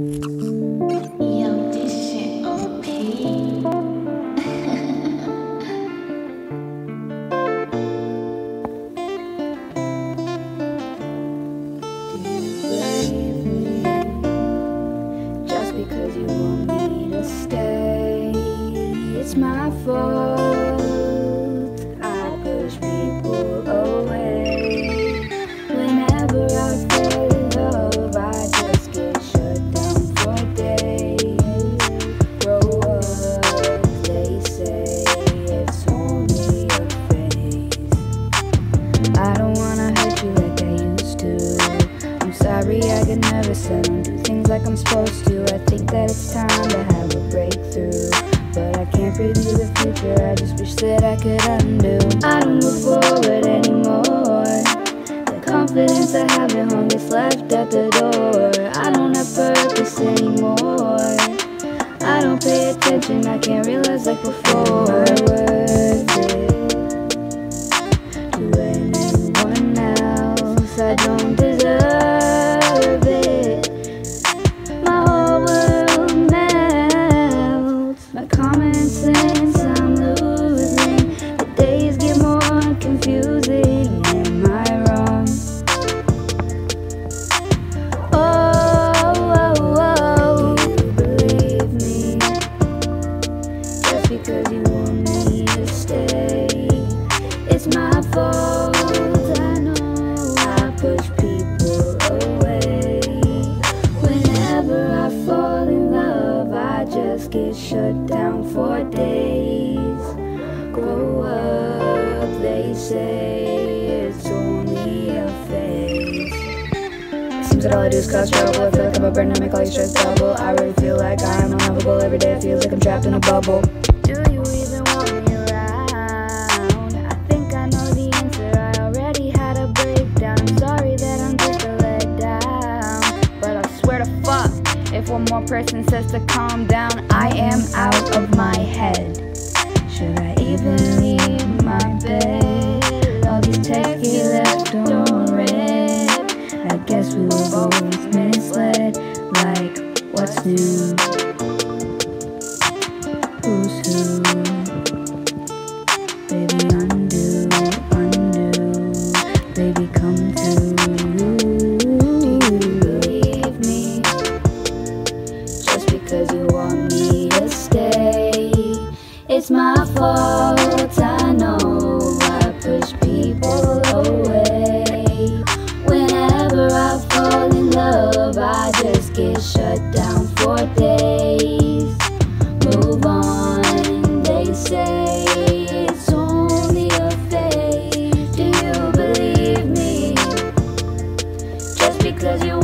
Yo, this shit OP. Just because you want me to stay, it's my fault. I push people away. Whenever I fall in love, I just get shut down for days. Grow up, they say it's only a phase. I don't wanna hurt you like I used to. I'm sorry I could never settle and do things like I'm supposed to. I think that it's time to have a breakthrough, but I can't preview the future, I just wish that I could undo. I don't move forward anymore. The confidence I have at home gets left at the door. I don't have purpose anymore. I don't pay attention, I can't realize like before. Worth it to anyone else, I don't deserve it. My whole world melts. My common sense I'm losing. The days get more confusing. Am I wrong? Oh, do you believe me? Just because you want me to stay, it's my fault. I know I push people away. Whenever I fall in love, I just get shut down for days. Grow up, they say it's only a phase. It seems that all I do is cause trouble. I feel like I'm a burden, I make all your stress double. I really feel like I'm unlovable. Every day it feels like I'm trapped in a bubble. Do you even want me around? I think I know the answer, I already had a breakdown. I'm sorry that I'm just a letdown, but I swear to fuck, if one more person says to calm down, I am out of my head. Should I even leave my bed? All these texts he left unread. I guess we were both misled. Like, what's new? Who's who? Baby, undo, undo. Baby, come to. Do you believe me? Just because you want me to stay, it's my fault. I know I push people away. Whenever I fall in love, I just get shut down for days. Move on, they say it's only a phase. Do you believe me? Just because you